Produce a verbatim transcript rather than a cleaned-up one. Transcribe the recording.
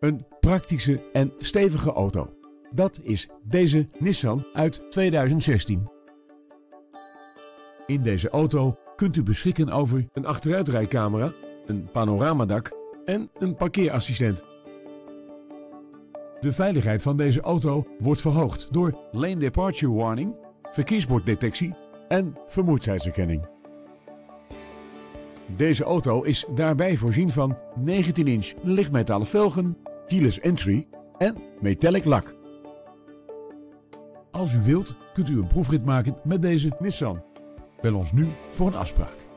Een praktische en stevige auto. Dat is deze Nissan uit tweeduizend zestien. In deze auto kunt u beschikken over een achteruitrijcamera, een panoramadak en een parkeerassistent. De veiligheid van deze auto wordt verhoogd door lane departure warning, verkeersborddetectie en vermoeidheidsherkenning. Deze auto is daarbij voorzien van negentien inch lichtmetalen velgen, keyless entry en metallic lak. Als u wilt, kunt u een proefrit maken met deze Nissan. Bel ons nu voor een afspraak.